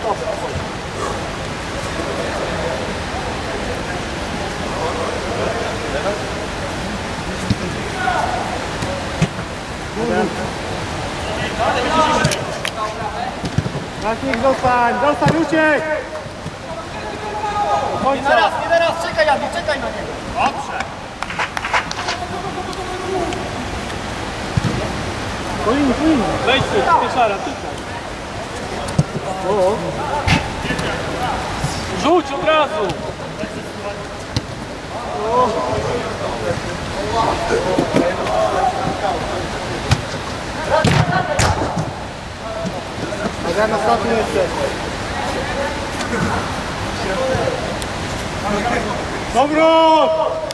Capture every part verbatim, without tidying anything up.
Maciek, zostań, zostań, uciek! Nie na raz, nie na raz, czekaj Jadzi, czekaj na niego. Dobrze. Po linii, po linii. Wejdź tu, pieczara, tutaj. O. Rzuć od razu. O. Adrian, ostatni jesteś. Dobro!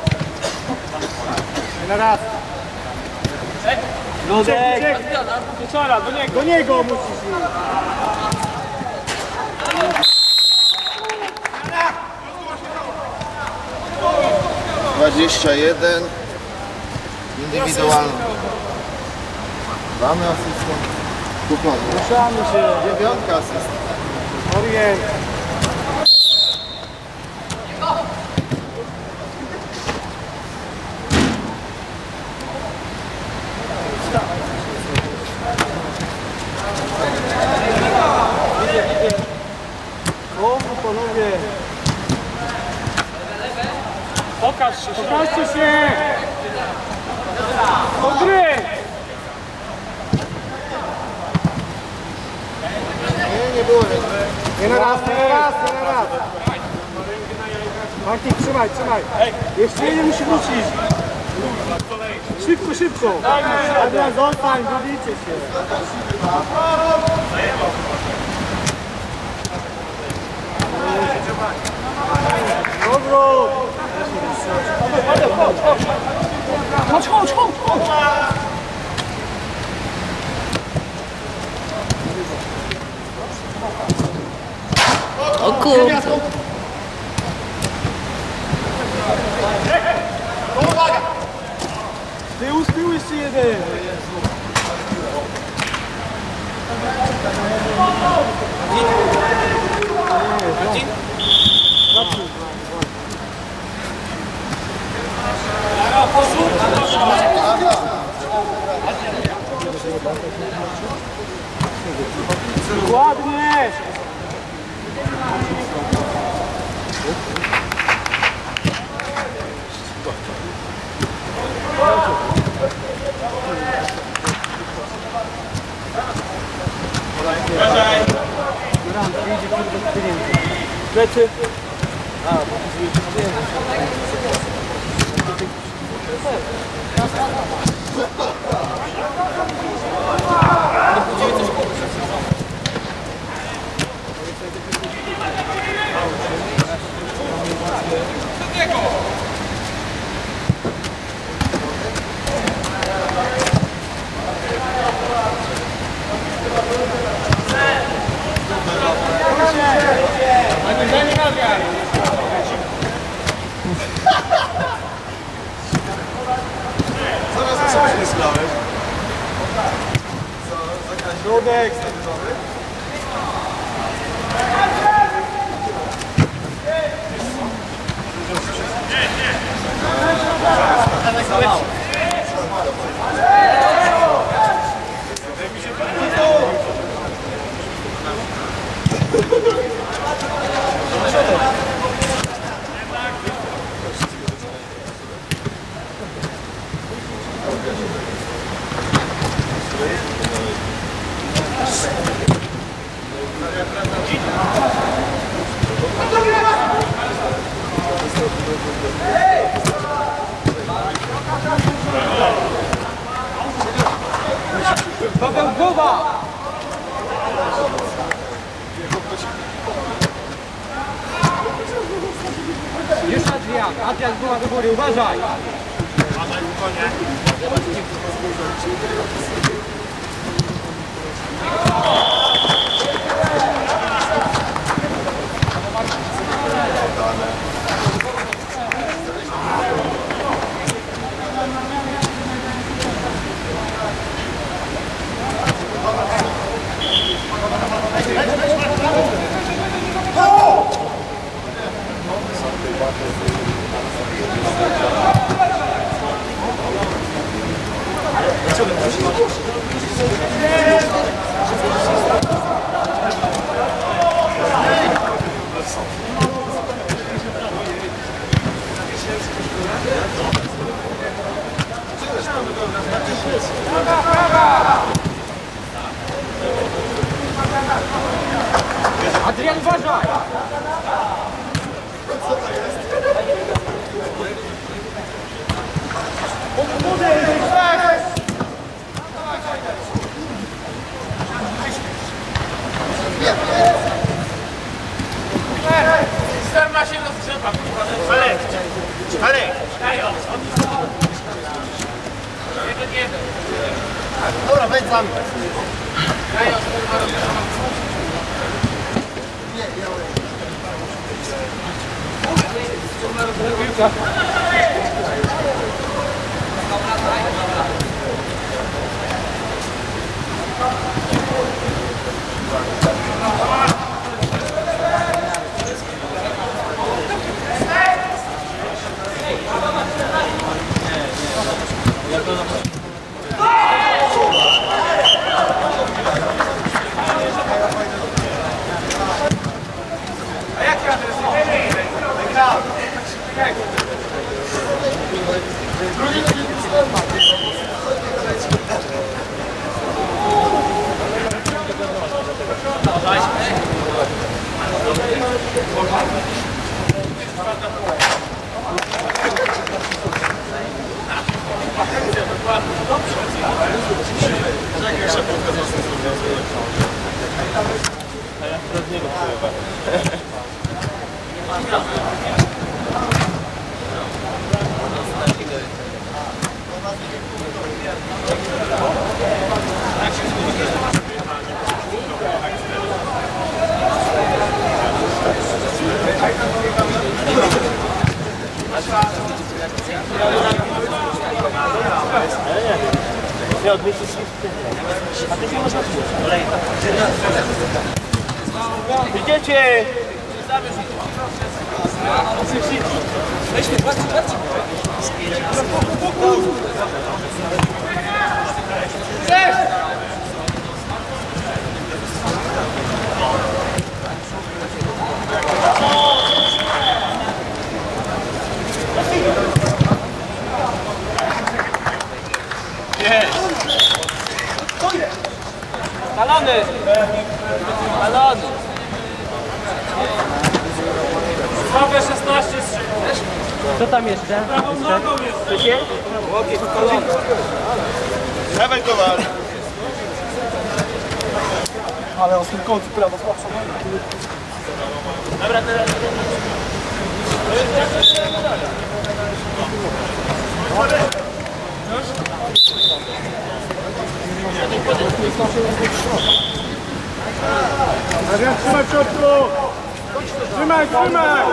Na raz. Ludek. Pieczara, do niego. Do niego musisz iść. dwadzieścia jeden. Indywidualny. Damy asystę. Kupiony. Ruszamy się. Dziewiątka asyst. Orient. O, panowie. Pokaż się. Pokażcie się. Do gry. Nie, nie było. Nie na raz, nie na raz, nie na raz. Martin, trzymaj, trzymaj. Jeszcze jeden musi wrócić. Szybko, szybko. Adrian, zostań, budujcie się. Dobro. Chodź, chodź, chodź, chodź. O kurde. Z tyłu, z tyłu jeszcze jeden. Ładnie! Plecy. A, bo Środek! Paweł, głowa! Już Adrian, Adrian, głowa do góry, uważaj! Uważaj, spokojnie. Adrian, uważaj! Zerwa się rozgrzewa. Czarek! Czarek! Jeden, jeden. Dobra, wejdź sami. Idziecie! Balony! Balony! Słabe szesnaście strzał. Co tam jeszcze? Prawą nogą jest. Wiecie? Dawaj, kowal. Ale o tym końcu prawo słabsze. Dobra, teraz. Adrian, trzymaj w środku! Trzymaj, trzymaj!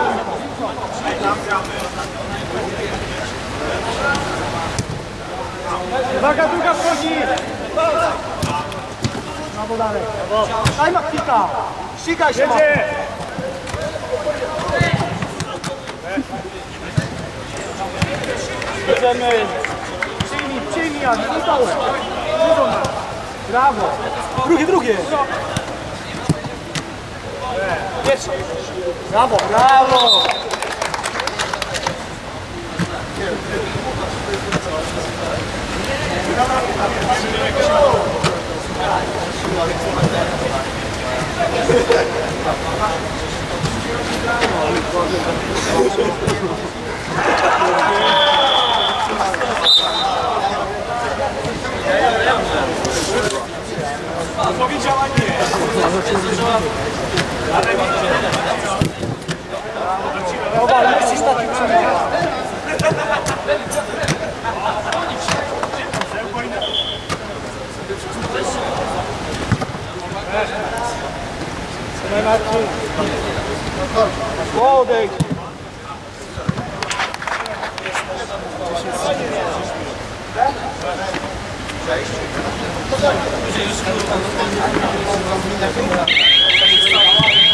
Uwaga, druga wchodzi! Brawo dalej. Daj Makita! Ścigaj się! Jedzie! Jedziemy! Przyjmij, przyjmij, Adi, nie dołem! Brawo! Drugie, drugie! Pierwsze! Brawo, brawo! Powiedziała nie. Ale Dobra, nie jesteś taki przemieniony. Odejdź! Cześć.